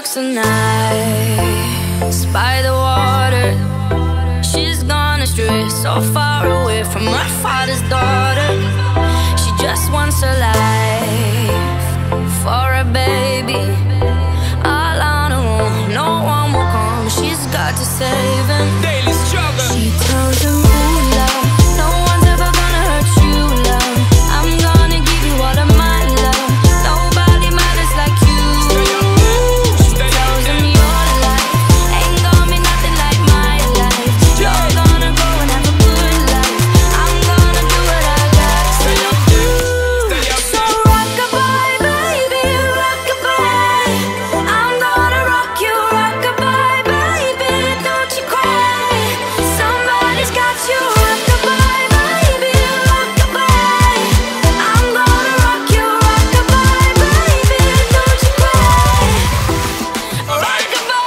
looks so nice by the water. She's gone astray, so far away from her father's daughter. She just wants her life for a baby. All on her own, no one will come. She's got to save him. Daily struggle. She tells him, ooh, love, no one's ever gonna hurt you, love. I'm gonna give you all of my love. Nobody matters like you. She tells him your life ain't gonna be nothing like my life. You're gonna go and have a good life. I'm gonna do what I got to do. So rock-a-bye, baby, rock-a-bye. I'm gonna rock you, rock-a-bye, baby. Don't you cry, somebody's got you. Rock-a-bye, baby, rock-a-bye. I'm gonna rock you, rock-a-bye, baby. Don't you cry, rock-a-bye.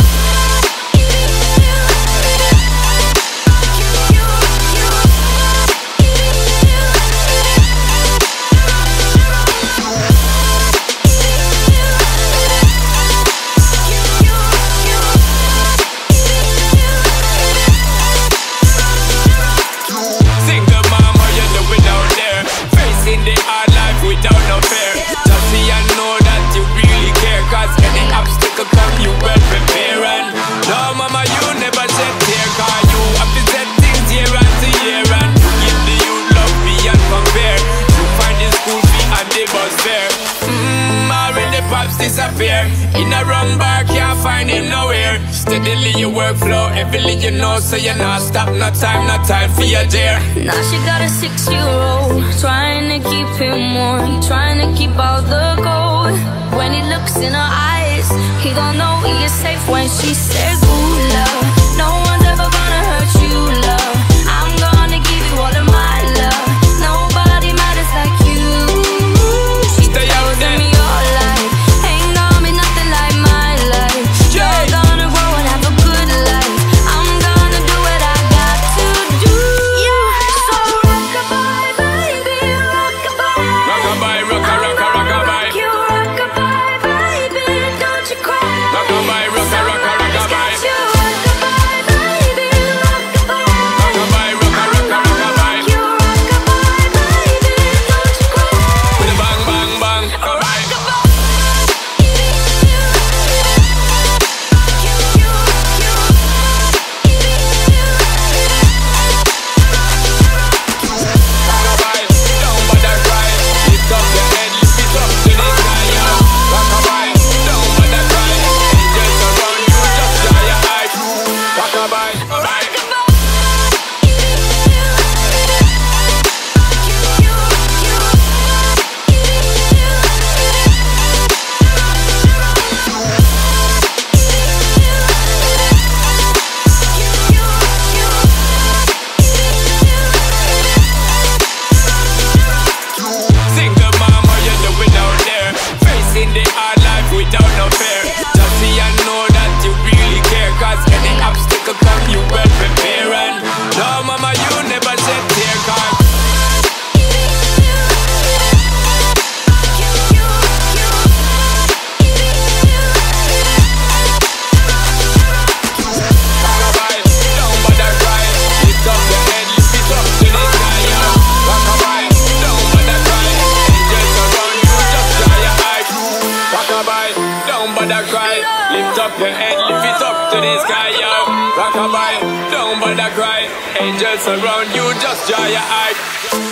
Single mom, how you doing out there? Facing the hard life without no fear. Just see and know that you really care, cause any obstacle come you well prepare. And no mama, you never shed tear, cause you have to set things year after year. And you give the youth love beyond compare. You find the school fee and the bus fare. Already pops disappear. In a wrong bar, can't find him nowhere. Steadily your workflow, heavily you know, so you're not stop, no time for your dear. Now she got a 6-year-old, trying to keep him warm, trying to keep all the gold. When he looks in her eyes, he don't know he is safe when she says, ooh, love, no one's ever gonna hurt you, love. I'm gonna give you all of my love. Nobody matters like you. She tells me your life ain't gonna be nothing like my life. You're gonna grow and have a good life. I'm gonna do what I got to do. So rock-a-bye, baby, rock-a-bye. Rock-a-bye, rock-a-rock-a-rock-a-bye. You rock-a-bye, baby, don't you cry. Rock-a-bye, rock-a-rock-a-rock-a-bye. You rock-a-bye, baby, rock-a-bye. Rock-a-bye, rock-a-rock-a-rock-a-bye. You rock-a-bye, baby, don't you cry. With a bang, bang, bang, rock-a-bye. Rock-a-bye, don't bother cry. Lift up your head, lift it up to the sky, yo. Rock-a-bye, don't bother cry. Angels around you, just dry your eyes. Rock-a-bye, bye. Single mom, how you doing out there? Facing the hard life without no fear. Just see and know that you really care, cause any obstacle come you well prepare. And no mama, you never shed tear, cause rock-a-bye, don't bother cry. Lift up your head, lift it up to the sky, yo. Rock-a-bye, don't bother cry. Angels around you, just dry your eyes. Rock-a-bye, don't bother cry. Lift up your head, lift it up to the sky, yo. Rock-a-bye, don't bother cry. Angels around you, just dry your eyes.